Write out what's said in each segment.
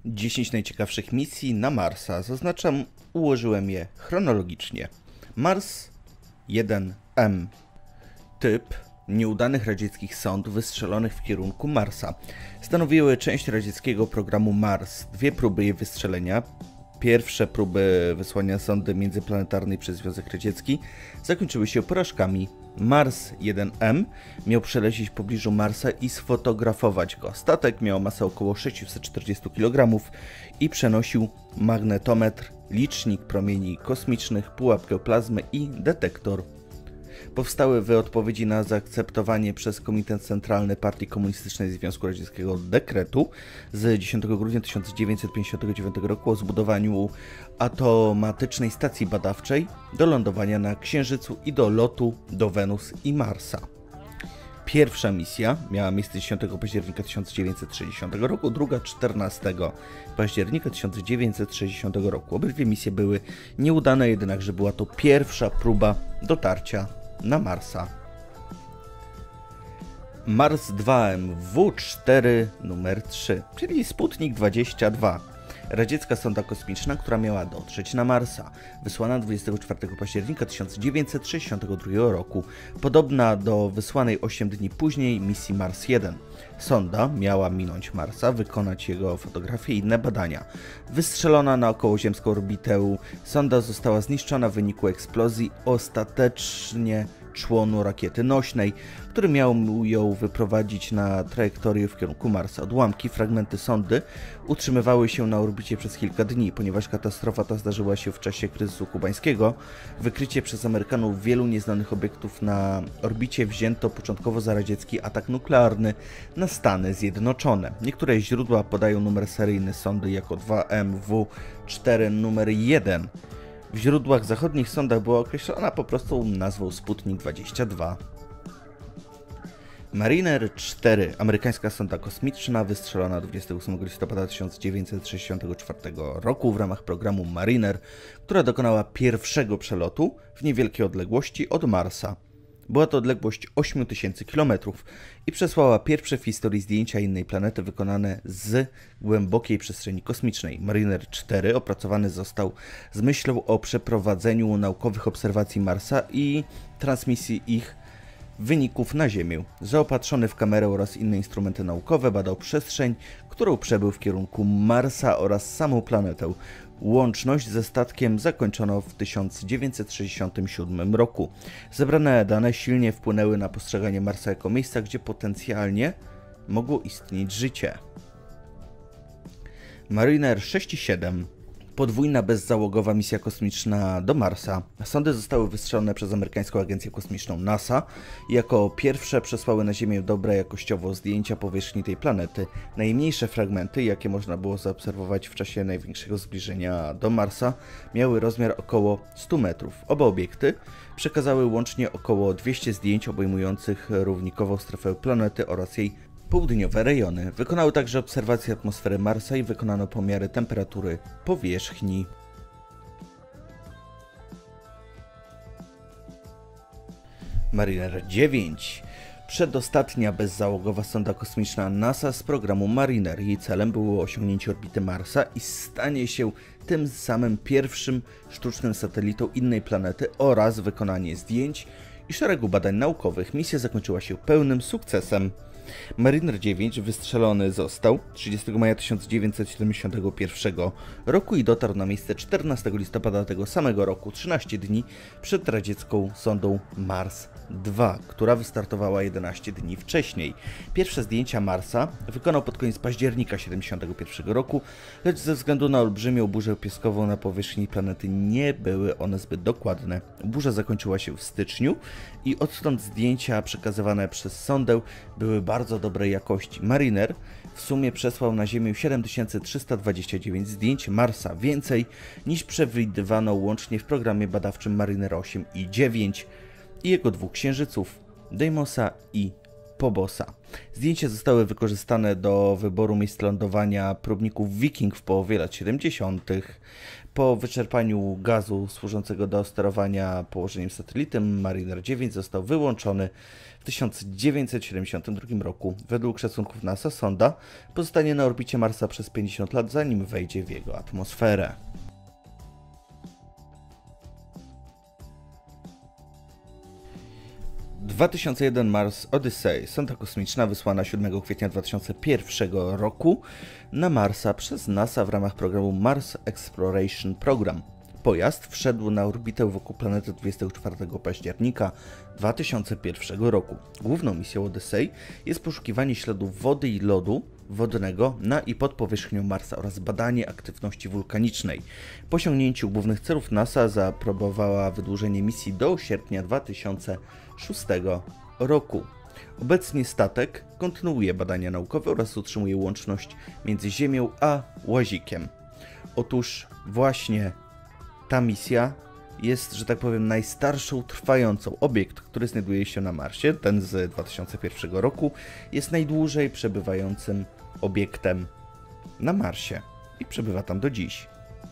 10 najciekawszych misji na Marsa. Zaznaczam, ułożyłem je chronologicznie. Mars 1M. Typ nieudanych radzieckich sond wystrzelonych w kierunku Marsa. Stanowiły część radzieckiego programu Mars. Dwie próby jej wystrzelenia. Pierwsze próby wysłania sondy międzyplanetarnej przez Związek Radziecki zakończyły się porażkami. Mars 1M miał przelecieć w pobliżu Marsa i sfotografować go. Statek miał masę około 640 kg i przenosił magnetometr, licznik promieni kosmicznych, pułapkę plazmy i detektor. Powstały w odpowiedzi na zaakceptowanie przez Komitet Centralny Partii Komunistycznej Związku Radzieckiego dekretu z 10 grudnia 1959 roku o zbudowaniu automatycznej stacji badawczej do lądowania na Księżycu i do lotu do Wenus i Marsa. Pierwsza misja miała miejsce 10 października 1960 roku, druga 14 października 1960 roku. Obydwie misje były nieudane, jednakże była to pierwsza próba dotarcia na Marsa. Mars 2M W4 numer 3, czyli Sputnik 22. Radziecka sonda kosmiczna, która miała dotrzeć na Marsa, wysłana 24 października 1962 roku, podobna do wysłanej 8 dni później misji Mars 1. Sonda miała minąć Marsa, wykonać jego fotografie i inne badania. Wystrzelona na okołoziemską orbitę, sonda została zniszczona w wyniku eksplozji ostatecznie członu rakiety nośnej, który miał ją wyprowadzić na trajektorię w kierunku Marsa. Odłamki, fragmenty sondy utrzymywały się na orbicie przez kilka dni, ponieważ katastrofa ta zdarzyła się w czasie kryzysu kubańskiego. Wykrycie przez Amerykanów wielu nieznanych obiektów na orbicie wzięto początkowo za radziecki atak nuklearny na Stany Zjednoczone. Niektóre źródła podają numer seryjny sondy jako 2MW4 numer 1. W źródłach zachodnich sonda była określona po prostu nazwą Sputnik 22. Mariner 4, amerykańska sonda kosmiczna wystrzelona 28 listopada 1964 roku w ramach programu Mariner, która dokonała pierwszego przelotu w niewielkiej odległości od Marsa. Była to odległość 8000 km i przesłała pierwsze w historii zdjęcia innej planety wykonane z głębokiej przestrzeni kosmicznej. Mariner 4 opracowany został z myślą o przeprowadzeniu naukowych obserwacji Marsa i transmisji ich wyników na Ziemię. Zaopatrzony w kamerę oraz inne instrumenty naukowe badał przestrzeń, którą przebył w kierunku Marsa oraz samą planetę. Łączność ze statkiem zakończono w 1967 roku. Zebrane dane silnie wpłynęły na postrzeganie Marsa jako miejsca, gdzie potencjalnie mogło istnieć życie. Mariner 6 i 7. Podwójna bezzałogowa misja kosmiczna do Marsa. Sondy zostały wystrzelone przez amerykańską agencję kosmiczną NASA i jako pierwsze przesłały na Ziemię dobre jakościowo zdjęcia powierzchni tej planety. Najmniejsze fragmenty, jakie można było zaobserwować w czasie największego zbliżenia do Marsa, miały rozmiar około 100 metrów. Oba obiekty przekazały łącznie około 200 zdjęć obejmujących równikową strefę planety oraz jej południowe rejony. Wykonały także obserwacje atmosfery Marsa i wykonano pomiary temperatury powierzchni. Mariner 9. Przedostatnia bezzałogowa sonda kosmiczna NASA z programu Mariner. Jej celem było osiągnięcie orbity Marsa i stanie się tym samym pierwszym sztucznym satelitą innej planety oraz wykonanie zdjęć i szeregu badań naukowych. Misja zakończyła się pełnym sukcesem. Mariner 9 wystrzelony został 30 maja 1971 roku i dotarł na miejsce 14 listopada tego samego roku, 13 dni przed radziecką sondą Mars 2, która wystartowała 11 dni wcześniej. Pierwsze zdjęcia Marsa wykonał pod koniec października 1971 roku, lecz ze względu na olbrzymią burzę piaskową na powierzchni planety nie były one zbyt dokładne. Burza zakończyła się w styczniu i odtąd zdjęcia przekazywane przez sondę były bardzo dobrej jakości. Mariner w sumie przesłał na Ziemię 7329 zdjęć Marsa, więcej niż przewidywano łącznie w programie badawczym Mariner 8 i 9 i jego dwóch księżyców, Deimosa i Phobosa. Zdjęcia zostały wykorzystane do wyboru miejsc lądowania próbników Viking w połowie lat 70. Po wyczerpaniu gazu służącego do sterowania położeniem satelity, Mariner 9 został wyłączony w 1972 roku. Według szacunków NASA sonda pozostanie na orbicie Marsa przez 50 lat, zanim wejdzie w jego atmosferę. - 2001 Mars Odyssey, sonda kosmiczna wysłana 7 kwietnia 2001 roku na Marsa przez NASA w ramach programu Mars Exploration Program. Pojazd wszedł na orbitę wokół planety 24 października 2001 roku. Główną misją Odyssey jest poszukiwanie śladów wody i lodu wodnego na i pod powierzchnią Marsa oraz badanie aktywności wulkanicznej. Po osiągnięciu głównych celów NASA zaaprobowała wydłużenie misji do sierpnia 2006 roku. Obecnie statek kontynuuje badania naukowe oraz utrzymuje łączność między Ziemią a Łazikiem. Otóż właśnie ta misja jest, że tak powiem, najstarszą trwającą. Obiekt, który znajduje się na Marsie, ten z 2001 roku, jest najdłużej przebywającym obiektem na Marsie i przebywa tam do dziś.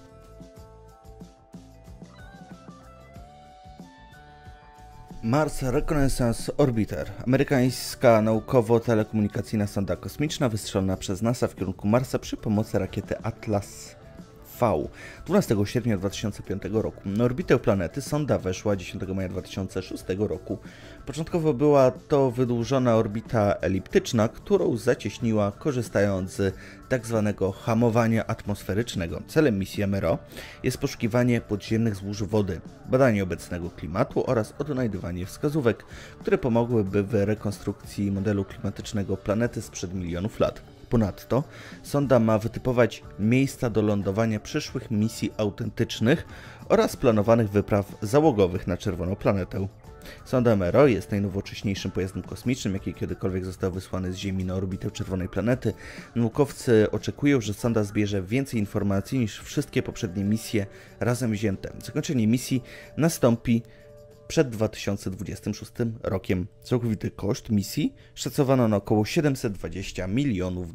Mars Reconnaissance Orbiter, amerykańska naukowo-telekomunikacyjna sonda kosmiczna wystrzelona przez NASA w kierunku Marsa przy pomocy rakiety Atlas V. 12 sierpnia 2005 roku. Na orbitę planety sonda weszła 10 maja 2006 roku. Początkowo była to wydłużona orbita eliptyczna, którą zacieśniła korzystając z tzw. hamowania atmosferycznego. Celem misji MRO jest poszukiwanie podziemnych złóż wody, badanie obecnego klimatu oraz odnajdywanie wskazówek, które pomogłyby w rekonstrukcji modelu klimatycznego planety sprzed milionów lat. Ponadto sonda ma wytypować miejsca do lądowania przyszłych misji autentycznych oraz planowanych wypraw załogowych na Czerwoną Planetę. Sonda MRO jest najnowocześniejszym pojazdem kosmicznym, jaki kiedykolwiek został wysłany z Ziemi na orbitę Czerwonej Planety. Naukowcy oczekują, że sonda zbierze więcej informacji niż wszystkie poprzednie misje razem wzięte. Zakończenie misji nastąpi przed 2026 rokiem. Całkowity koszt misji szacowano na około $720 milionów.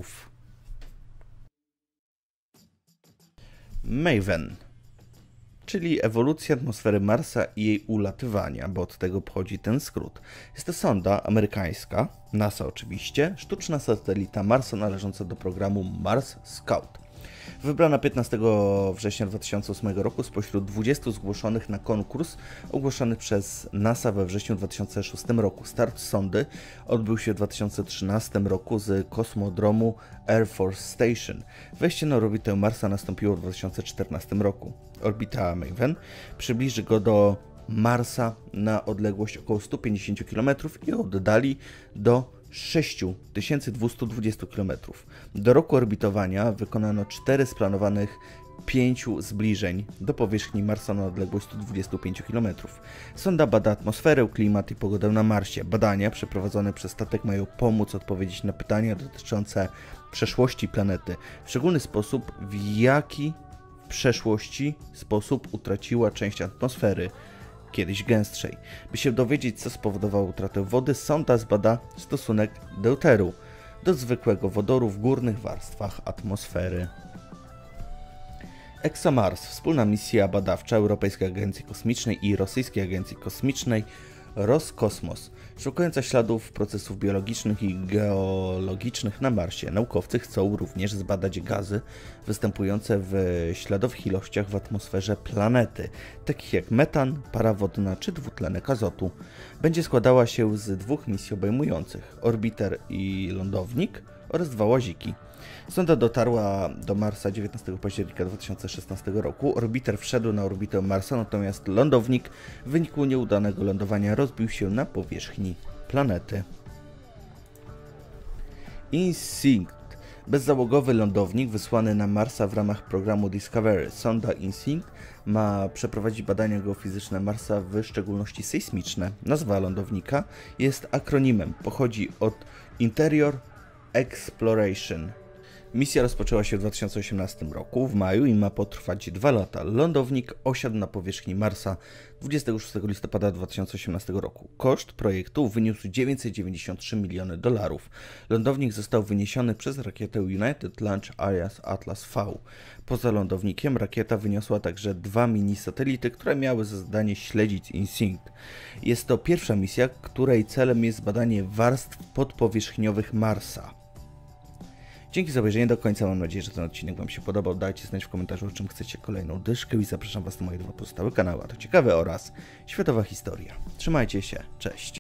MAVEN, czyli ewolucja atmosfery Marsa i jej ulatywania, bo od tego pochodzi ten skrót. Jest to sonda amerykańska, NASA oczywiście, sztuczna satelita Marsa należąca do programu Mars Scout. Wybrana 15 września 2008 roku spośród 20 zgłoszonych na konkurs ogłoszony przez NASA we wrześniu 2006 roku. Start sondy odbył się w 2013 roku z kosmodromu Air Force Station. Wejście na orbitę Marsa nastąpiło w 2014 roku. Orbita MAVEN przybliży go do Marsa na odległość około 150 km i oddali do 6220 km. Do roku orbitowania wykonano 4 z planowanych 5 zbliżeń do powierzchni Marsa na odległość 125 km. Sonda bada atmosferę, klimat i pogodę na Marsie. Badania przeprowadzone przez statek mają pomóc odpowiedzieć na pytania dotyczące przeszłości planety. W szczególny sposób, w jaki w przeszłości sposób utraciła część atmosfery, kiedyś gęstszej. By się dowiedzieć, co spowodowało utratę wody, sonda zbada stosunek deuteru do zwykłego wodoru w górnych warstwach atmosfery. ExoMars, wspólna misja badawcza Europejskiej Agencji Kosmicznej i Rosyjskiej Agencji Kosmicznej Roskosmos, szukająca śladów procesów biologicznych i geologicznych na Marsie. Naukowcy chcą również zbadać gazy występujące w śladowych ilościach w atmosferze planety, takich jak metan, para wodna czy dwutlenek azotu. Będzie składała się z 2 misji obejmujących orbiter i lądownik oraz 2 łaziki. Sonda dotarła do Marsa 19 października 2016 roku. Orbiter wszedł na orbitę Marsa, natomiast lądownik w wyniku nieudanego lądowania rozbił się na powierzchni planety. InSync, bezzałogowy lądownik wysłany na Marsa w ramach programu Discovery. Sonda InSync ma przeprowadzić badania geofizyczne Marsa, w szczególności sejsmiczne. Nazwa lądownika jest akronimem, pochodzi od Interior Exploration. Misja rozpoczęła się w 2018 roku w maju i ma potrwać 2 lata. Lądownik osiadł na powierzchni Marsa 26 listopada 2018 roku. Koszt projektu wyniósł $993 miliony. Lądownik został wyniesiony przez rakietę United Launch Alliance Atlas V. Poza lądownikiem rakieta wyniosła także 2 mini-satelity, które miały za zadanie śledzić InSync. Jest to pierwsza misja, której celem jest badanie warstw podpowierzchniowych Marsa. Dzięki za obejrzenie do końca, mam nadzieję, że ten odcinek Wam się podobał. Dajcie znać w komentarzu, o czym chcecie kolejną dyszkę i zapraszam Was na moje 2 pozostałe kanały, a to ciekawe oraz światowa historia. Trzymajcie się, cześć!